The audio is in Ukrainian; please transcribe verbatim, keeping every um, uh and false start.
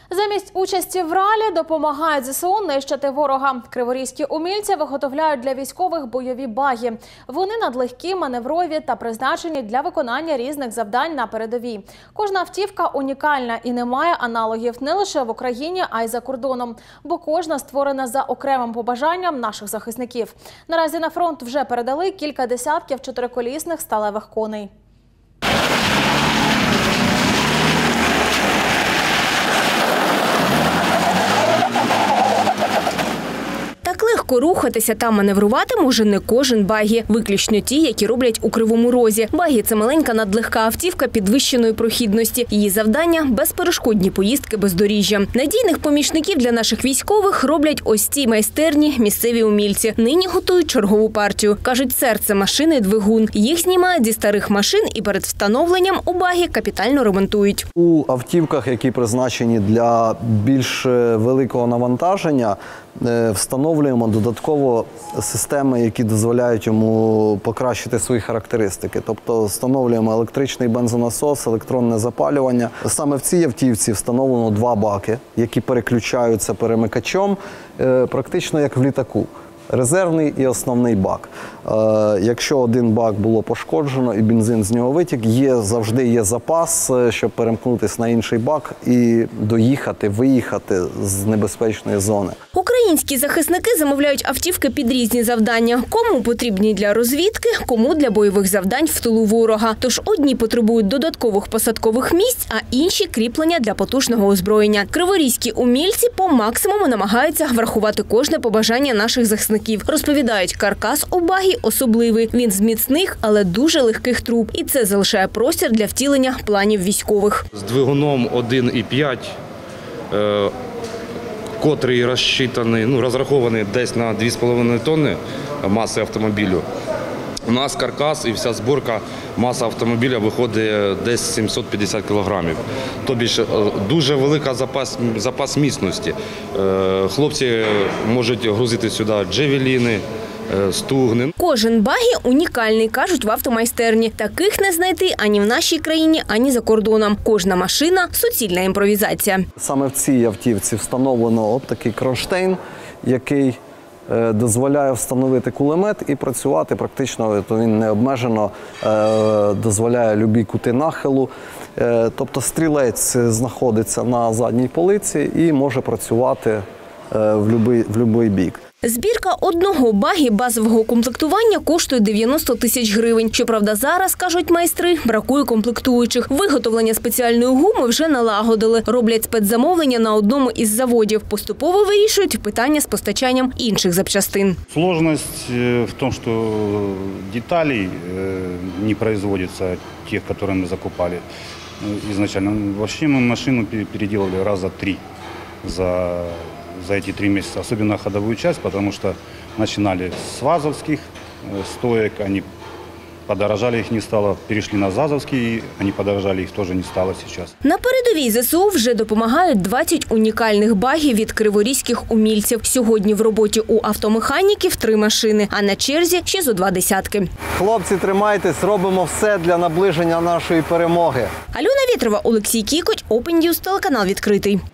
Замість участі в ралі допомагають ЗСУ нищити ворога. Криворізькі умільці виготовляють для військових бойові баги. Вони надлегкі, маневрові та призначені для виконання різних завдань на передовій. Кожна автівка унікальна і не має аналогів не лише в Україні, а й за кордоном. Бо кожна створена за окремим побажанням наших захисників. Наразі на фронт вже передали кілька десятків чотириколісних сталевих коней. Так легко рухатися та маневрувати може не кожен багі. Виключно ті, які роблять у Кривому Розі. Багі – це маленька надлегка автівка підвищеної прохідності. Її завдання – безперешкодні поїздки бездоріжжям. Надійних помічників для наших військових роблять ось ці майстерні місцеві умільці. Нині готують чергову партію. Кажуть, серце машини – двигун. Їх знімають зі старих машин і перед встановленням у багі капітально ремонтують. У автівках, які призначені для більш великого навантаження, встановлюємо додатково системи, які дозволяють йому покращити свої характеристики. Тобто встановлюємо електричний бензонасос, електронне запалювання. Саме в цій автівці встановлено два баки, які переключаються перемикачом, практично як в літаку. Резервний і основний бак. Якщо один бак було пошкоджено і бензин з нього витік, є, завжди є запас, щоб перемкнутися на інший бак і доїхати, виїхати з небезпечної зони. Українські захисники замовляють автівки під різні завдання. Кому потрібні для розвідки, кому для бойових завдань в тилу ворога. Тож одні потребують додаткових посадкових місць, а інші – кріплення для потужного озброєння. Криворізькі умільці по максимуму намагаються врахувати кожне побажання наших захисників. Розповідають, каркас у багі особливий. Він з міцних, але дуже легких труб. І це залишає простір для втілення планів військових. З двигуном один і п'ять, е, котрий розчитаний, ну, розрахований десь на дві з половиною тонни маси автомобілю. У нас каркас і вся зборка, маса автомобіля виходить десь сімсот п'ятдесят кілограмів. Тобі ж дуже велика запас, запас міцності. Хлопці можуть грузити сюди джевеліни, стугни. Кожен багі унікальний, кажуть в автомайстерні. Таких не знайти ані в нашій країні, ані за кордоном. Кожна машина – суцільна імпровізація. Саме в цій автівці встановлено от такий кронштейн, який дозволяє встановити кулемет і працювати практично, то він не обмежено дозволяє любі кути нахилу. Тобто стрілець знаходиться на задній полиці і може працювати в будь-який бік. Збірка одного багі базового комплектування коштує дев'яносто тисяч гривень. Щоправда, зараз, кажуть майстри, бракує комплектуючих. Виготовлення спеціальної гуми вже налагодили. Роблять спецзамовлення на одному із заводів. Поступово вирішують питання з постачанням інших запчастин. Сложность в тому, що деталей не производится тих, які ми закупали изначально. Вообще мы машину переделали раза три за за эти три месяца, особенно ходовую часть, потому что начинали с вазовских стоек, они подорожали, их не стало, перешли на зазовские, они подорожали, их тоже не стало сейчас. На передовій ЗСУ вже допомагають двадцять унікальних багів від криворізьких умільців. Сьогодні в роботі у автомеханіків три машини, а на черзі ще зо два десятки. Хлопці, тримайтесь, робимо все для наближення нашої перемоги. Альона Вєтрова, Олексій Кікоть, Open News, телеканал «Відкритий».